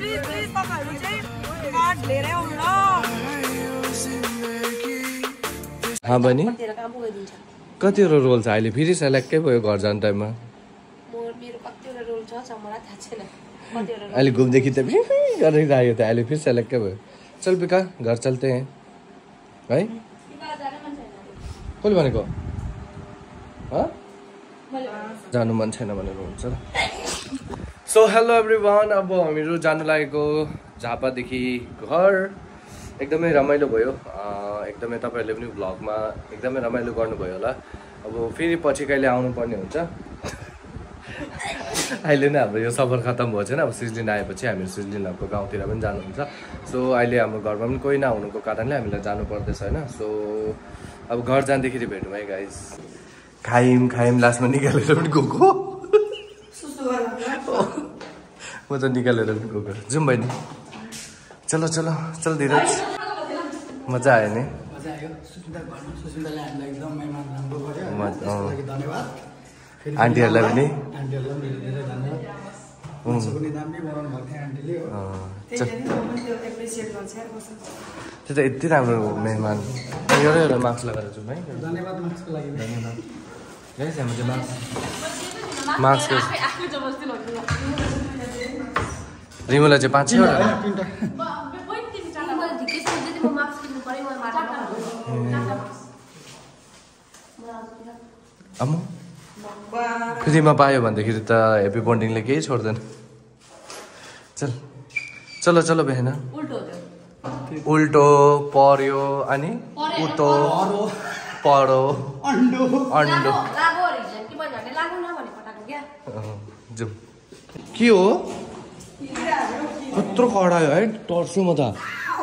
हाँ बनी कतिवटा रोल छ अहिले फेरि सेलेक्टै भयो घर जाने टाइममा अहिले घुमदेखि त गरिरहेको थियो अहिले फेरि सेलेक्टै भयो चल पिका घर चलते हैं है कसले भनेको जानु मन छैन भनेर हुन्छ सो हेलो एभ्रिवान अब हामीहरू जानु लागेको झापादेखि घर एकदमै रमाइलो भयो एकदमै तपाईहरुले पनि भ्लगमा एकदमै रमाइलो गर्नुभयो होला अब फेरि पछि कहिले आउनु पर्ने हुन्छ अहिले नै हाम्रो यो सफर खतम भयो छैन अब सिजलिन आएपछि हामी सिजलिनको गाउँतिर पनि जानुहुन्छ सो अहिले हाम्रो घरमा पनि कोही नहुनुको कारणले हामीलाई जानु पर्दैछ हैन सो अब घर जाँदाखेरि भेटौँ है गाइस खाइम लास्टमा निकालेर पनि गएको म त निकालेर पनि गएको जाउँ बहिनी चलो चलो चल धीरज मजा आयो नि मजा आयो सुस्मिताले हामीलाई एकदम मेहमान राम्रो गर्यो त्यसको लागि धन्यवाद आन्टीहरुलाई पनि धेरै धन्यवाद पनि दामी बनाउनु भएको थियो आन्टीले त्यो त यति राम्रो मेहमान एउटा मास्क लगाएर जाउँ है धन्यवाद मास्कको लागि धन्यवाद गाइस हामी चाहिँ मास्क रिमुलाई चाहिँ 5-6 वटा अम्म फ्रीमा पायो भन्दाखेरि त हेप्पी बन्डिङले केही छोड्दैन चलो चलो बेहेन उल्टो पर्यो अनि उतो परो अन्डो जाउँ के हो कत्रो खडायो है टर्छु म त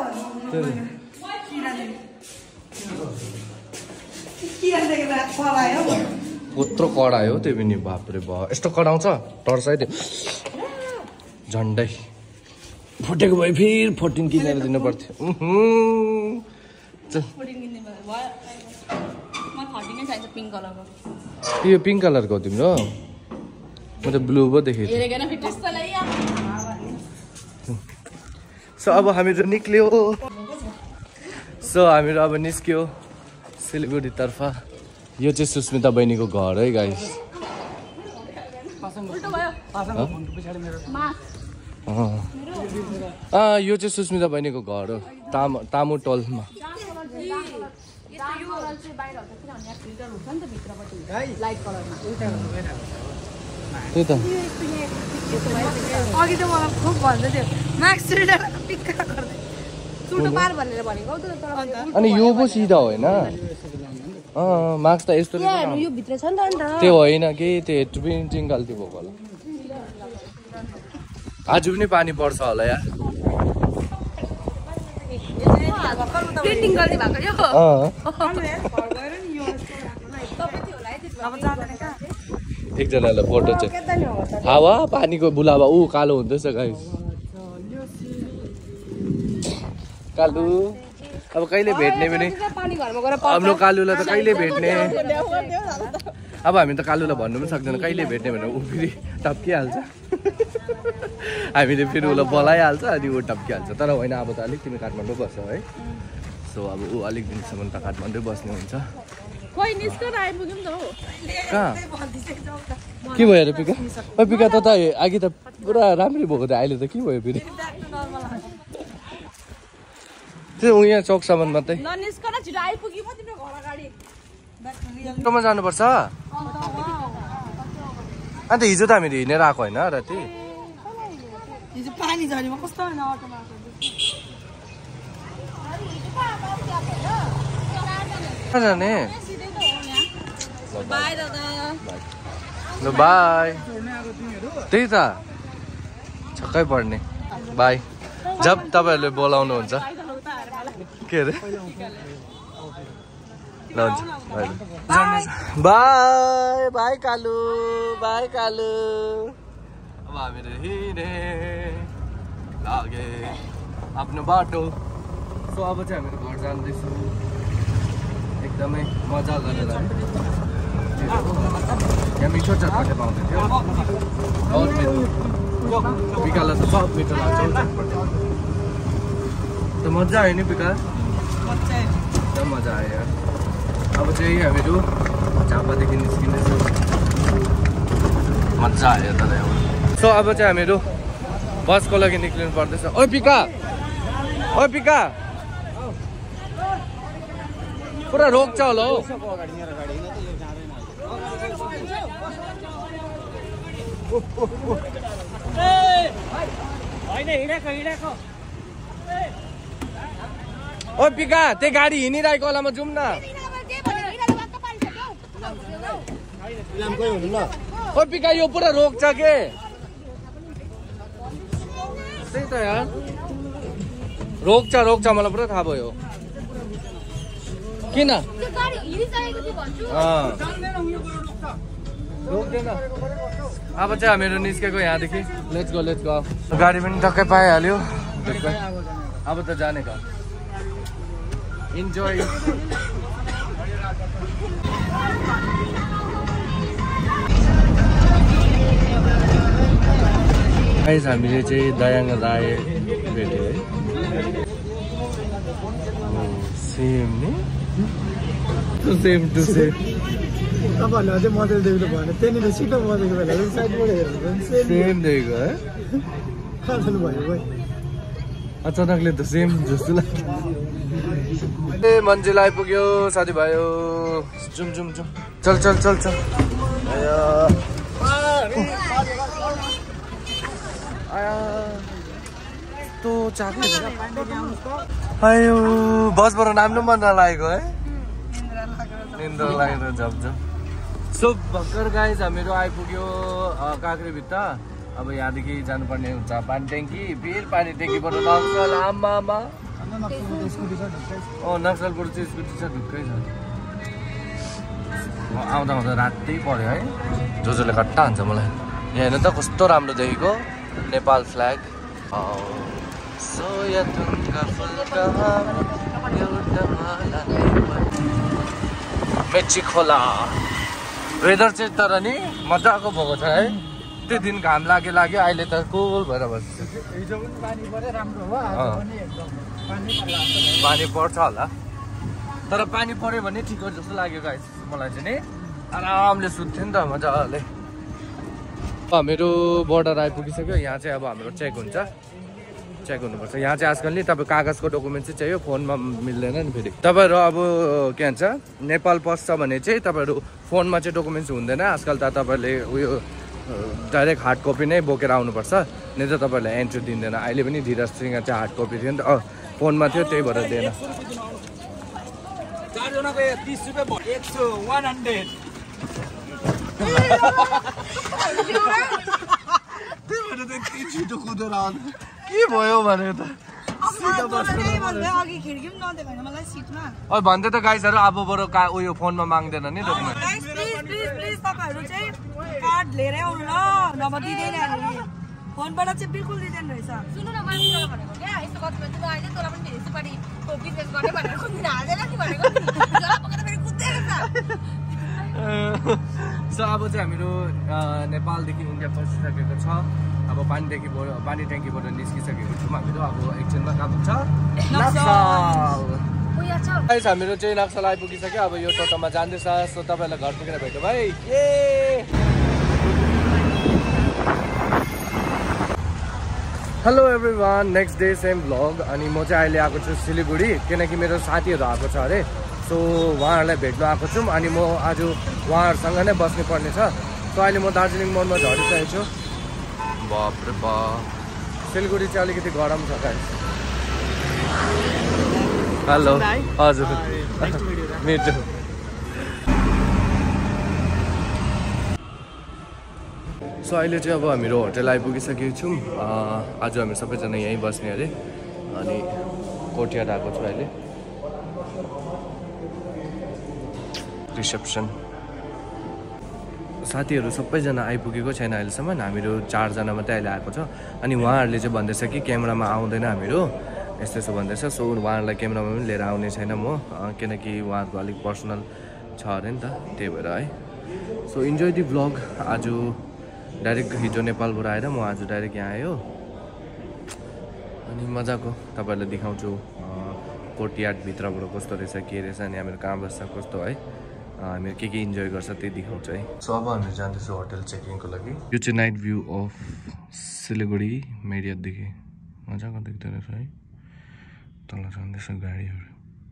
कत्रो कडायो त्यो पनि बापरे बा यस्तो कडाउँछ टर्छ है त्यो झन्डै फुटेको भए फेरि 14 किनेर दिनु पर्थ्यो यो पिङ्क कलरको हो तिम्रो म त ब्लू पो देखेको सो अब हामीहरू निक्ल्यो अब निस्क्यो सिलगढी तर्फ यो चाहिँ सुस्मिता बहिनीको घर है गाइस यो चाहिँ सुस्मिता बहिनीको घर हो तामु टोलमा त्यही त अघि त मलाई खुब भन्दै थियो मार्क्स पिक्का गर्दै सुल्टो पार भनेर भनेको अनि यो पो सिधा होइन मार्क्स त यस्तो यो भित्र छ नि त अन्त त्यो होइन कि त्यो प्रिन्टिङ गल्ती भएको होला आज पनि पानी पर्छ होला यार प्रिन्टिङ गल्ती भएको यो एकजनालाई फोटो चाहिँ हावा पानीको बुलावा कालो हुँदैछ गाइस कालु अब कहिले भेट्ने पनि हाम्रो कालुलाई त कहिले भेट्ने अब हामी त कालुलाई भन्नु पनि सक्दैन कहिले भेट्ने भनेर ऊ फेरि टप्किहाल्छ हामीले फेरि उसलाई बोलाइहाल्छ अनि ऊ टप्किहाल्छ तर होइन अब त अलिक तिमी काठमाडौँ बस्छौ है सो अब ऊ अलिक दिनसम्म त काठमाडौँ बस्ने हुन्छ कहाँ के भयो अरे पिका पिका त अघि त पुरा राम्रै भएको थियो अहिले त के भयो फेरि त्यो यहाँ चौकसम्म मात्रै टोमा जानुपर्छ अन्त हिजो त हामीले हिँडेर आएको होइन राति कहाँ जाने ल बाई त्यही त छक्कै पर्ने बाई जब तपाईँहरूले बोलाउनुहुन्छ के अरे ल हुन्छ bye bye Kalu bye Kalu अब हामीहरू हिँडे लागे आफ्नो बाटो सो अब चाहिँ हामीहरू घर जाँदैछौँ एकदमै मजा गरेर यहाँ मिठो चटपटे पाउँदै थियो पिकालाई त सब मिठो लाग्छ त मजा आयो नि पिका एकदम मजा आयो यार अब चाहिँ हामीहरू झापादेखि निस्किँदैछौँ मजा आयो तर सो अब चाहिँ हामीहरू बसको लागि निक्लिनु पर्दैछ ओ पिका पुरा रोक्छ होला हौ ओ पिका त्यही गाडी हिँडिरहेको बेलामा जाउँ न ओ पिका यो पुरा रोक्छ के त्यही त यार रोक्छ मलाई पुरा थाहा भयो किन रोक्दैन अब चाहिँ हामीहरू निस्केको यहाँदेखि लेट्स गो गाडी पनि टक्कै पाइहाल्यो अब त जाने का इन्जोय हामीले चाहिँ दयाङ राय भेट्यो है सेम नि सेम टु सेम तपाईँहरूले अझै मोडल देख्नु भएन त्यहाँनिर छिटो बजेको बेला साइडबाट हेर्नु सेम देखेको है कहाँ जानु भयो भाइ अचानकले त सेम जस्तो लाग्यो ए मन्जिल आइपुग्यो साथीभाइयो जुम चल यस्तो चाक्ने आयो बसबाट नाम्नु मन नलागेको है निन्द्रा लागेर झप सो भर्खर गाइस हामीहरू आइपुग्यो काँक्रेभित्र अब यहाँदेखि जानुपर्ने हुन्छ पानी ट्याङ्की फेरि पानी ट्याङ्कीबाट नक्सल आमा नक्सलबाट चाहिँ स्कुटी छ ढुक्कै छ आउँदा रातै पऱ्यो है जोजोले कट्टा हुन्छ मलाई यहाँ हेर्नु त कस्तो राम्रो देखेको नेपाल फ्ल्याग मेची खोला वेदर चाहिँ तर नि मजाको भएको छ है त्यो दिन घाम लाग्यो अहिले त कुल भएर बस्छ पानी पर्छ होला तर पानी पर्यो भने ठिक हो जस्तो लाग्यो गाइस मलाई चाहिँ नि आरामले सुत्थ्यो नि त मजाले हामीहरू बोर्डर आइपुगिसक्यो यहाँ चाहिँ अब हाम्रो चेक हुनुपर्छ यहाँ चाहिँ आजकल नि तपाईँ कागजको डकुमेन्ट चाहिँ चाहियो फोनमा मिल्दैन नि फेरि तपाईँहरू अब के भन्छ नेपाल पस्छ भने चाहिँ तपाईँहरू फोनमा चाहिँ डकुमेन्ट्स हुँदैन आजकल त तपाईँहरूले उयो डाइरेक्ट हार्ड कपी नै बोकेर आउनुपर्छ नि त तपाईँहरूलाई एन्ट्री दिँदैन अहिले पनि धीरजसँग चाहिँ हार्ड कपी थियो नि त फोनमा थियो त्यही भएर दिएन के भयो भने त भन्दै त गाइसहरू अबबाट उयो फोनमा माग्दैन नि कार्ड लिएरै आउनु ल नभए दिँदैन फोनबाट चाहिँ बिल्कुल दिँदैन रहेछ सुन्नु न मैले भनेको क्या यस्तो गर्छु भने चाहिँ अहिले तँलाई पनि धेरै पार्टी बिजनेस गर्ने भनेर कुन हाल्दैन नि भनेको जरा पकाएर फेरि कुद्दै रहेछ सो अब चाहिँ हामीहरू नेपालदेखि इन्डिया पसिसकेको छ अब पानी ट्याङ्कीबाट निस्किसकेको छौँ हामीहरू अब एकछिनमा कहाँ पुग्छ नक्सल हामीहरू चाहिँ नक्सल आइपुगिसक्यो अब यो टोटोमा जाँदैछ सो तपाईँलाई घर पुगेर भेट्यो भाइ hello everyone next day same vlog अनि म चाहिँ अहिले आएको छु सिलगढी किनकि मेरो साथीहरू आएको छ अरे सो उहाँहरूलाई भेट्नु आएको छौँ अनि म आज उहाँहरूसँग नै बस्नु पर्ने छ सो अहिले म दार्जिलिङ मोडमा झरिसकेको छु बाप्रे बाप सिलगढी चाहिँ अलिकति गरम छ गाइस हेलो हजुर मिठो सो अहिले चाहिँ अब हामीहरू होटल आइपुगिसकेको छौँ आज हामी सबैजना यहीँ बस्ने अरे अनि कोर्टयार्ड आएको छु अहिले रिसेप्सन साथीहरू सबैजना आइपुगेको छैन अहिलेसम्म हामीहरू 4 जना मात्रै अहिले आएको छ अनि उहाँहरूले चाहिँ भन्दैछ कि क्यामेरामा आउँदैन हामीहरू यस्तो भन्दैछ सो उहाँहरूलाई क्यामेरामा पनि लिएर आउने छैन म किनकि उहाँहरूको अलिक पर्सनल छ अरे नि त त्यही भएर है सो इन्जोय दि भ्लग आज डाइरेक्ट हिजो नेपालबाट आएर म आज डाइरेक्ट यहाँ आयो अनि मजाको तपाईँहरूलाई देखाउँछु कोर्टयार्डभित्रबाट कस्तो रहेछ के रहेछ अनि हामीहरू कहाँ बस्छ कस्तो है हामीहरू के इन्जोय गर्छ त्यही देखाउँछ है। सो अब हामी जाँदैछौँ होटल चेकिङको लागि। यो चाहिँ नाइट भ्यू अफ सिलगढी मेरियटदेखि मजाको देख्दो रहेछ है। तल जाँदैछ गाडीहरू।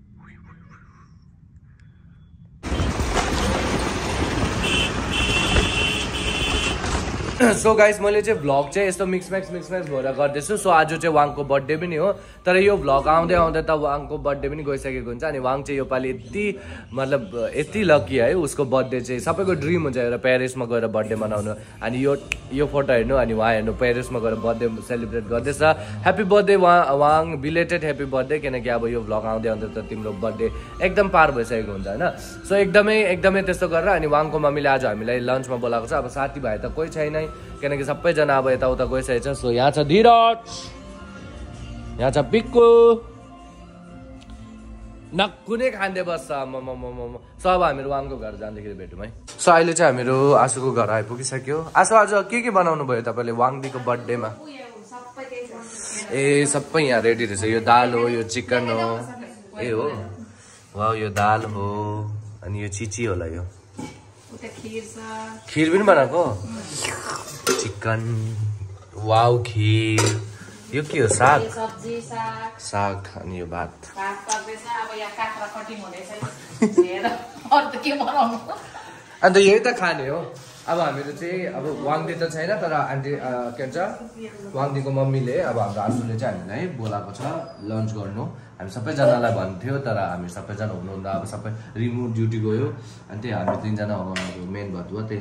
सो गाइस मैले चाहिँ भ्लग चाहिँ यस्तो मिक्स म्याक्स भएर गर्दैछु। सो आज चाहिँ वाङको बर्थडे पनि हो तर यो भ्लग आउँदै आउँदै त वाङको बर्थडे पनि गइसकेको हुन्छ अनि वाङ चाहिँ योपालि यति मतलब यति लकी है उसको बर्थडे चाहिँ सबैको ड्रिम हुन्छ एउटा प्यारिसमा गएर बर्थडे मनाउनु अनि यो फोटो हेर्नु अनि उहाँ हेर्नु प्यारिसमा गएर बर्थडे सेलिब्रेट गर्दैछ। Happy birthday Wang belated happy birthday किनकि अब यो भ्लग आउँदै आउँदै त तिम्रो बर्थडे एकदम पार भइसकेको हुन्छ होइन। सो एकदमै त्यस्तो गरेर अनि वाङको मम्मीले आज हामीलाई लन्चमा बोलाएको छ। अब साथीभाइ त कोही छैन किनकि सबैजना अब यताउता गइसकेको छ। सो यहाँ छ धीरज, यहाँ छ पिक्कु, नकुनै खाँदै बस्छ म। सो अब हामीहरू वाङको घर जाँदाखेरि भेटौँ है। सो अहिले चाहिँ हामीहरू आसुको घर आइपुगिसक्यो। आसु आज के बनाउनु भयो तपाईँले वाङदीको बर्थडेमा? ए सबै यहाँ रेडी रहेछ। यो दाल हो, यो चिकन हो, ए हो वा यो दाल हो अनि यो चिची होला। यो खिर पनि बनाएको चिकन वाउ खिर। यो के हो? साग अनि यो भात। अन्त यही त खाने हो। अब हामीहरू चाहिँ अब वाङदी त छैन तर आन्टी के भन्छ वाङदीको मम्मीले अब हाम्रो आसुले चाहिँ हामीलाई बोलाएको छ लन्च गर्नु। हामी सबैजनालाई भन्थ्यो तर हामी सबैजना हुनुहुँदा अब सबै रिमोट ड्युटी गयो अनि त्यही हामी तिनजना मेन भयो त्यही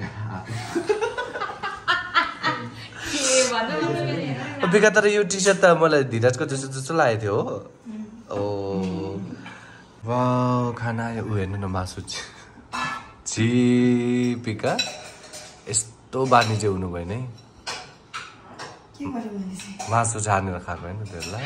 बिका। तर यो टी सर्ट त मलाई धीरजको जस्तो लागेको थियो हो। ओ वाउ खाना आयो। ऊ हेर्नु न मासु छि पिका यस्तो बानी चाहिँ हुनु भएन है। मासु छानेर खाएको होइन त्यो ल।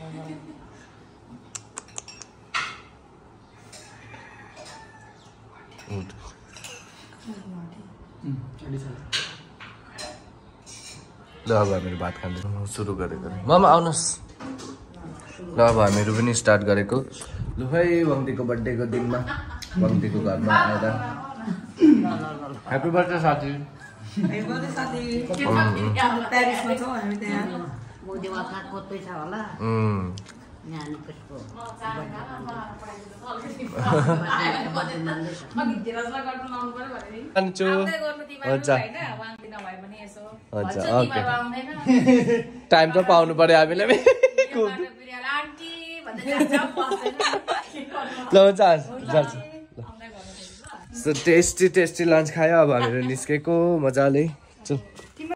ल अब हामीहरू भात खाँदैछौँ सुरु गरेको। मामा आउनुहोस्। ल अब हामीहरू पनि स्टार्ट गरेको। लु है वाङदीको बर्थडेको दिनमा वाङदीको घरमा आएर ह्याप्पी बर्थडे साथी। ओके टाइम त पाउनु पर्यो हामीले। सो टेस्टी लन्च खायो। अब हामीहरू निस्केको मजाले। चल